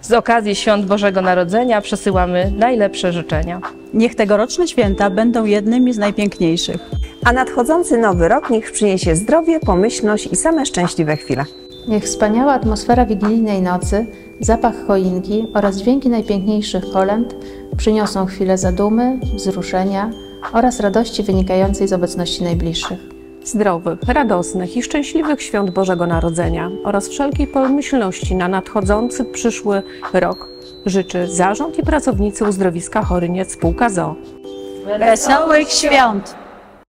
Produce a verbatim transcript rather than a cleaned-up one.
Z okazji Świąt Bożego Narodzenia przesyłamy najlepsze życzenia. Niech tegoroczne święta będą jednymi z najpiękniejszych. A nadchodzący nowy rok niech przyniesie zdrowie, pomyślność i same szczęśliwe chwile. Niech wspaniała atmosfera wigilijnej nocy, zapach choinki oraz dźwięki najpiękniejszych kolęd przyniosą chwilę zadumy, wzruszenia oraz radości wynikającej z obecności najbliższych. Zdrowych, radosnych i szczęśliwych Świąt Bożego Narodzenia oraz wszelkiej pomyślności na nadchodzący przyszły rok życzy zarząd i pracownicy Uzdrowiska Choryniec spółka z o o. Wesołych świąt!